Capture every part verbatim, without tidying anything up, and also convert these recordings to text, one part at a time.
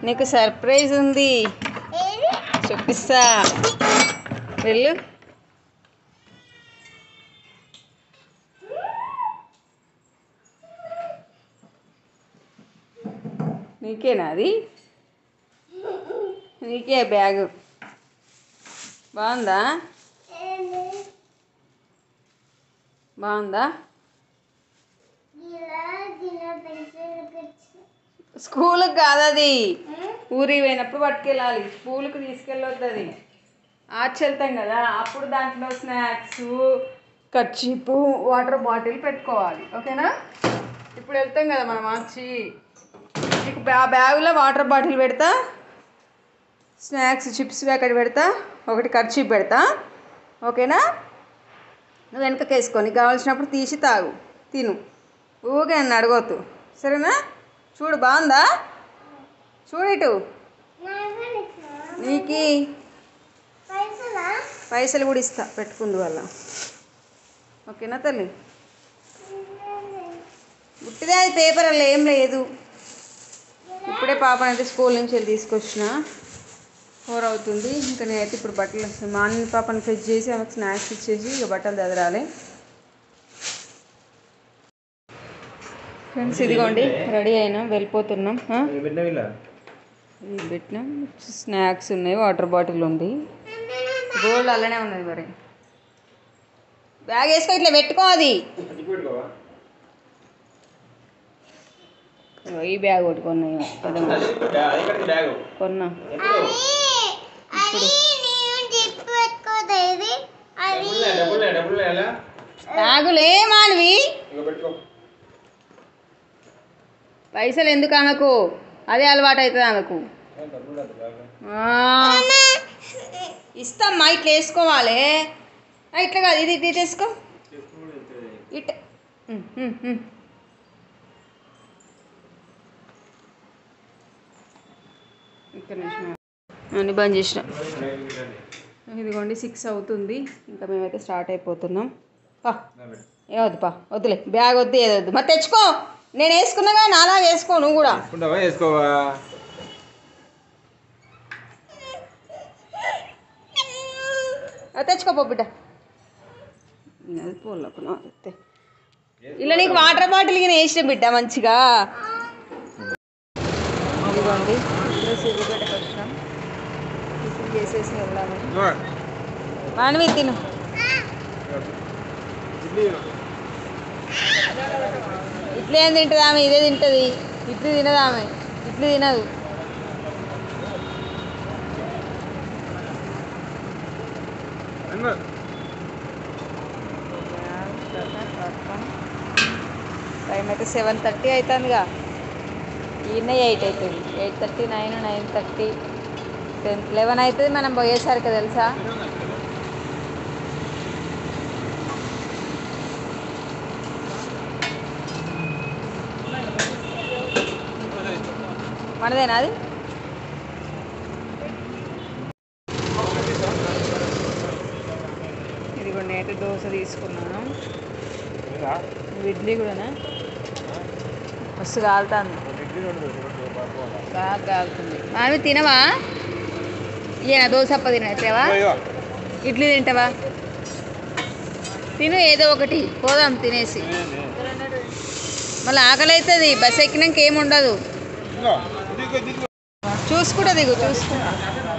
నీకు సర్ప్రైజ్ ఉంది, చూపిస్తా. వెళ్ళు. నీకేనా అది? నీకే బ్యాగు. బాగుందా? బాగుందా? స్కూల్కి కాదు, అది ఊరికి పోయినప్పుడు పట్టుకెళ్ళాలి. స్కూల్కి తీసుకెళ్ళొద్దు. అది ఆర్చ్ వెళ్తాం కదా, అప్పుడు దాంట్లో స్నాక్స్, కర్చీపు, వాటర్ బాటిల్ పెట్టుకోవాలి. ఓకేనా? ఇప్పుడు వెళ్తాం కదా మనం ఆర్చి, నీకు ఆ బ్యాగులో వాటర్ బాటిల్ పెడతా, స్నాక్స్ చిప్స్ ప్యాకెట్ పెడతా, ఒకటి కర్చీప్ పెడతా. ఓకేనా? నువ్వు వెనకకి వేసుకొని కావాల్సినప్పుడు తీసి తాగు, తిను. ఊగే నన్ను అడగొద్దు, సరేనా? చూడు, బాగుందా? చూడు ఇటు. నీకు పైసలు కూడా ఇస్తా, పెట్టుకుందు వల్ల. ఓకేనా తల్లి? గుట్టిదే, అది పేపర్ అలా ఏం లేదు. ఇప్పుడే పాపనైతే స్కూల్ నుంచి వెళ్ళి తీసుకొచ్చిన. ఫోర్ అవుతుంది. ఇంకా నేనైతే ఇప్పుడు బట్టలు మార్నింగ్ పాపని ఫ్రెష్ చేసి ఆమెకు స్నాక్స్ ఇచ్చేసి ఇక బట్టలు చదరాలి. ఫ్రెండ్స్, ఇదిగోండి రెడీ అయినా, వెళ్ళిపోతున్నాం. ఇది పెట్టినాం, స్నాక్స్ ఉన్నాయి, వాటర్ బాటిల్ ఉంది, గోల్డ్ అలానే ఉన్నది. మరి బ్యాగ్ వేసుకో, ఇట్లా పెట్టుకో. అది ఈ బ్యాగ్ ఒకటి కొన్నాయి, కొన్నా. ఇప్పుడు బ్యాగులే మానవి, పైసలు ఎందుకు ఆమెకు? అదే అలవాటు అవుతుంది ఆమెకు. ఇస్తామ్మా, ఇట్లా వేసుకోవాలి. ఇట్లా కాదు, ఇది ఇట్లా తీసుకో. ఇట్ ఇక్కడ అన్ని బంద్ చేసిన. ఇదిగోండి సిక్స్ అవుతుంది, ఇంకా మేమైతే స్టార్ట్ అయిపోతున్నాం. పా ఏ వద్దు, పా వద్దులే, బ్యాగ్ వద్దు, ఏది వద్దు. మరి తెచ్చుకో, నేను వేసుకున్నాగా, నాలా వేసుకో. నువ్వు కూడా వేసుకోవా? తెచ్చుకోపో బిడ్డ. అది పోలకు ఇలా నీకు వాటర్ బాటిల్ కింద వేసిన బిడ్డ మంచిగా. ఇదిగోండి సిద్దిపేటకి వచ్చినాం, టిఫిన్ చేసేసి వెళ్దామని. మానవి తిను. ఇడ్లీ ఏం తింటుంది ఆమె? ఇదే తింటుంది. ఇడ్లీ తినదు ఆమె, ఇడ్లీ తినదు. టైం అయితే సెవెన్ థర్టీ అవుతుందిగా, ఈయన ఎయిట్ అవుతుంది. Eight thirty nine nine thirty ten eleven అవుతుంది మనం పోయేసరికి, తెలుసా? మనదేనా అది? ఇదిగోండి, నేటి దోశ తీసుకున్నాను. ఇడ్లీ కూడానా? మస్తు కాలుతుంది, బాగా కాలుతుంది. మావి తినవా? ఈయన దోశ అప్ప తినవా? ఇడ్లీ తింటావా? తిను ఏదో ఒకటి, పోదాం తినేసి. మళ్ళీ ఆకలి అవుతుంది, బస్ ఎక్కినాక ఏముండదు. చూసుకుంటా దిగు, చూసుకుంటా.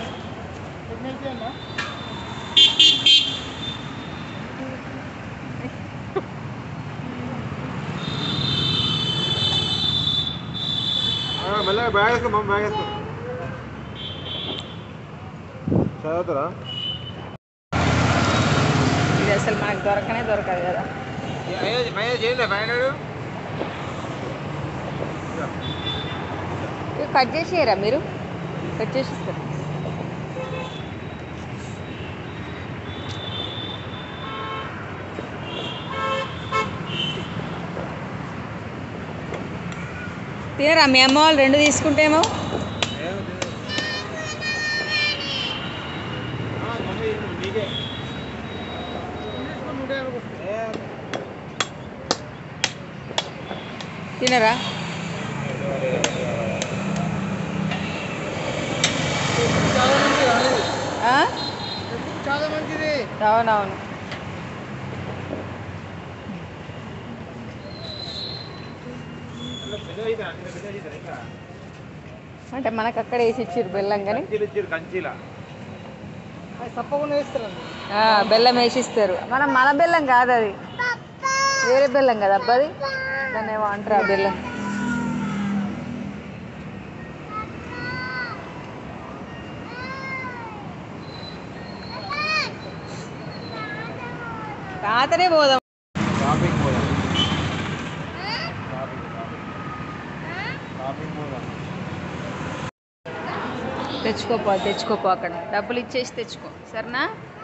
ఇది అసలు మనకు దొరకనే దొరకదు కదా. కట్ చేసేయరా మీరు? కట్ చేసిస్తారు. తినరా మీ అమ్మ వాళ్ళు? రెండు తీసుకుంటేమో తినరా? చాలా మంచిది. అవునవును. అంటే మనకు అక్కడ వేసి ఇచ్చారు బెల్లం కానీ తప్పకుండా వేస్తారండి. బెల్లం వేసి ఇస్తారు. మనం మన బెల్లం కాదు, అది వేరే బెల్లం కదా అబ్బాది. దాన్ని ఏమో అంటారు ఆ బెల్లం. తాతనే పోదాం. తెచ్చుకోపో తెచ్చుకోపో అక్కడ డబ్బులు ఇచ్చేసి తెచ్చుకో, సరేనా?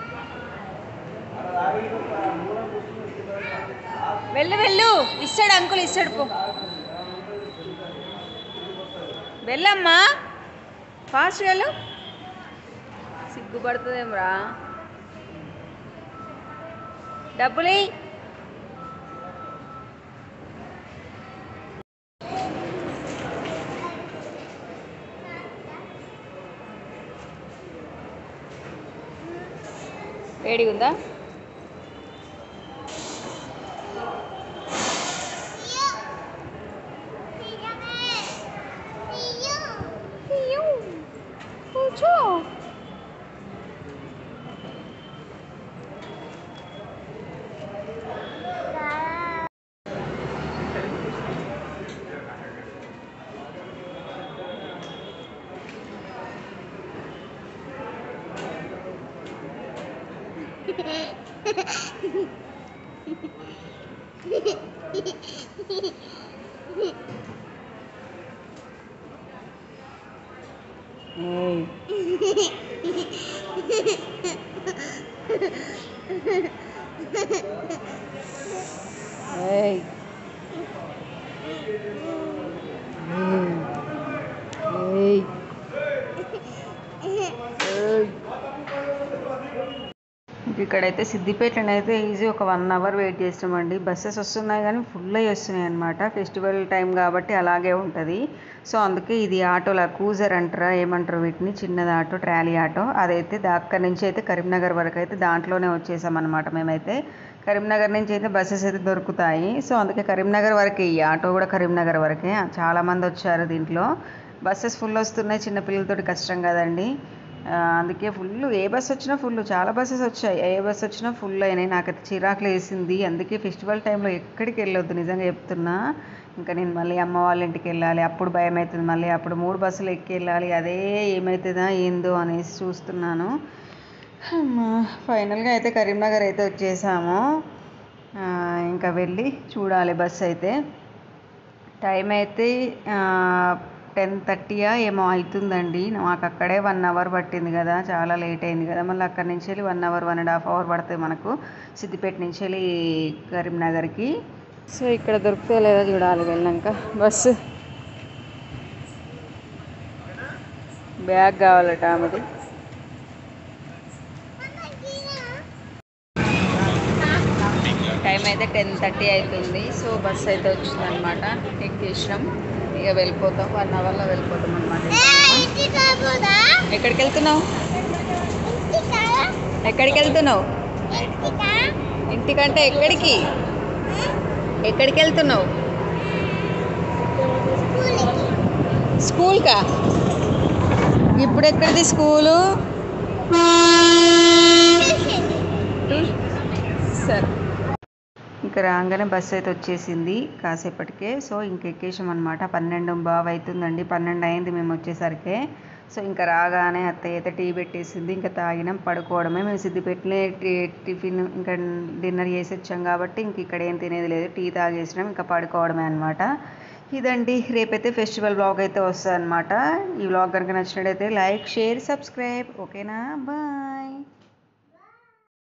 వెళ్ళు వెళ్ళు, ఇస్తాడు అంకుల్, ఇస్తాడు పో. వెళ్ళమ్మా, ఫాస్ట్ వెళ్ళు. సిగ్గుపడుతుందేమ్రా. డబ్బులు వేడిగా ఉందా? కూర్చో. ఏయ్ ఏయ్ ఏయ్ ఇక్కడైతే సిద్దిపేటలో అయితే ఈజీ ఒక వన్ అవర్ వెయిట్ చేస్తామండి. బస్సెస్ వస్తున్నాయి కానీ ఫుల్ అయ్యి వస్తున్నాయి అనమాట. ఫెస్టివల్ టైం కాబట్టి అలాగే ఉంటుంది. సో అందుకే ఇది ఆటోలా కూజర్ అంటారా ఏమంటారు వీటిని, చిన్నది ఆటో, ట్రాలీ ఆటో. అదైతే అక్కడి నుంచి అయితే కరీంనగర్ వరకు అయితే దాంట్లోనే వచ్చేసామన్నమాట. మేమైతే కరీంనగర్ నుంచి అయితే బస్సెస్ అయితే దొరుకుతాయి. సో అందుకే కరీంనగర్ వరకే, ఈ ఆటో కూడా కరీంనగర్ వరకే. చాలామంది వచ్చారు దీంట్లో. బస్సెస్ ఫుల్ వస్తున్నాయి, చిన్నపిల్లలతోటి కష్టం కదండి. అందుకే ఫుల్, ఏ బస్సు వచ్చినా ఫుల్, చాలా బస్సెస్ వచ్చాయి. ఏ బస్సు వచ్చినా ఫుల్ అయినాయి. నాకైతే చిరాకులు వేసింది. అందుకే ఫెస్టివల్ టైంలో ఎక్కడికి వెళ్ళొద్దు, నిజంగా చెప్తున్నా. ఇంకా నేను మళ్ళీ అమ్మ వాళ్ళ ఇంటికి వెళ్ళాలి, అప్పుడు భయం అవుతుంది. మళ్ళీ అప్పుడు మూడు బస్సులు ఎక్కి వెళ్ళాలి, అదే ఏమవుతుందా ఏందో అనేసి చూస్తున్నాను. ఫైనల్గా అయితే కరీంనగర్ అయితే వచ్చేసాము. ఇంకా వెళ్ళి చూడాలి బస్సు అయితే. టైం అయితే టెన్ థర్టీయా ఏమో అవుతుందండి. మాకు అక్కడే వన్ అవర్ పట్టింది కదా, చాలా లేట్ అయింది కదా. మళ్ళీ అక్కడి నుంచి వెళ్ళి one hour one and half hour పడుతుంది మనకు సిద్దిపేట నుంచి వెళ్ళి కరీంనగర్కి. సో ఇక్కడ దొరికితే లేదా చూడాలి వెళ్ళాక. బస్సు బ్యాగ్ కావాలట ఆమెది. టైం అయితే టెన్ థర్టీ అవుతుంది. సో బస్సు అయితే వచ్చింది అనమాట. ఎక్కేసినాం, ఇక వెళ్ళిపోతాం. వన్ అవర్లో వెళ్ళిపోతాం అనమాట. ఎక్కడికి వెళ్తున్నావు? ఎక్కడికి వెళ్తున్నావు? ఇంటికంటే ఎక్కడికి? ఎక్కడికి వెళ్తున్నావు? స్కూల్కా? ఇప్పుడు ఎక్కడిది స్కూలు? సరే. ఇంకా రాగానే బస్సు అయితే వచ్చేసింది కాసేపటికే. సో ఇంక ఎక్కేసాం అనమాట. పన్నెండు బాగా అవుతుందండి, పన్నెండు అయింది మేము వచ్చేసరికి. సో ఇంకా రాగానే అత్తయ్య అయితే టీ పెట్టేసింది. ఇంకా తాగినాం, పడుకోవడమే. మేము సిద్దిపేటనే టీ టిఫిన్ ఇంకా డిన్నర్ చేసి వచ్చాం కాబట్టి ఇంక ఇక్కడ ఏం తినేది లేదు, టీ తాగేసినాం, ఇంకా పడుకోవడమే అనమాట. ఇదండి, రేపైతే ఫెస్టివల్ బ్లాగ్ అయితే వస్తుంది అనమాట. ఈ బ్లాగ్ కనుక నచ్చినట్టయితే లైక్, షేర్, సబ్స్క్రైబ్. ఓకేనా? బాయ్.